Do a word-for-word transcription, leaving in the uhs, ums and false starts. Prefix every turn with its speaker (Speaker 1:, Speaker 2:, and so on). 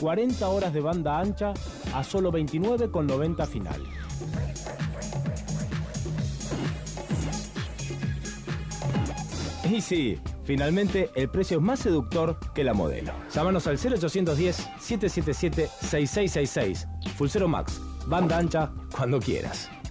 Speaker 1: cuarenta horas de banda ancha a solo veintinueve con noventa final. Y sí, finalmente el precio es más seductor que la modelo. Llámanos al cero ochocientos diez, siete siete siete, seis seis seis seis. Full Zero Max, banda ancha cuando quieras.